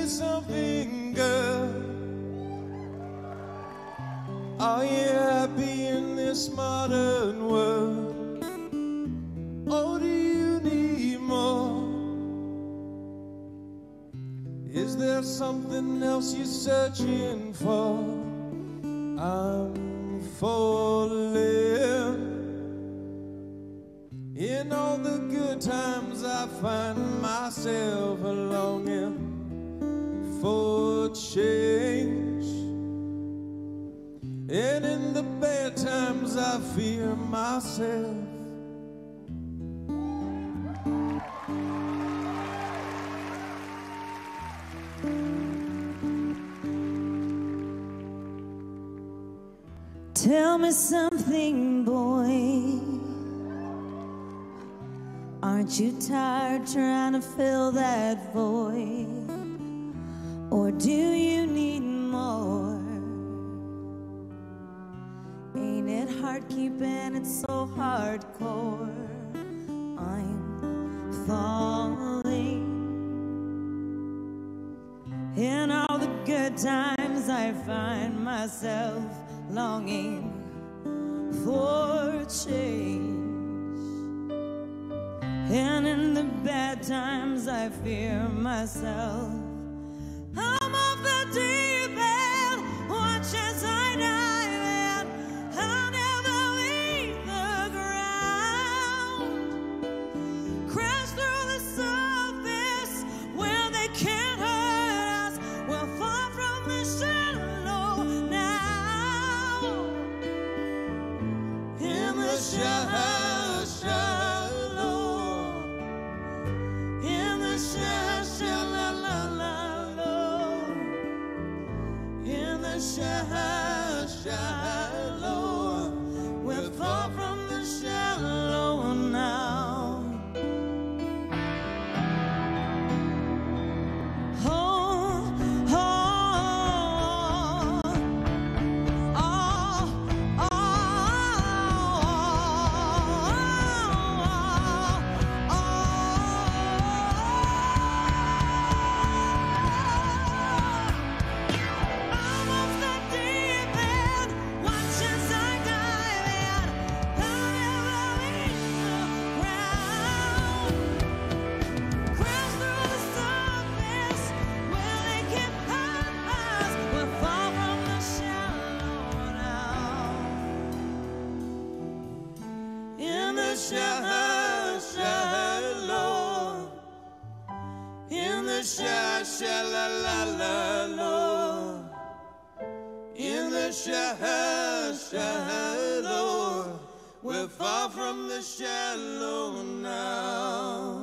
me something, girl. Are you happy in this modern world? Or do you need more? Is there something else you're searching for? I'm falling. In all the good times I find myself longing for change, and in the bad times I fear myself. Tell me something, boy. Aren't you tired trying to fill that void? Or do you need more? Ain't it hard keeping it so hardcore? I'm falling. In all the good times I find myself longing for change, and in the bad times I fear myself. I'm off the deep end, watch as I dive in. I'll never leave the ground. Crash through the surface where they can't hurt us. We'll fall from the shallow now. In the shallow. Shallow, we're far from the shallow now. Oh, oh, oh, oh, shallow, in the shallow, in the shallow, we're far from the shallow now.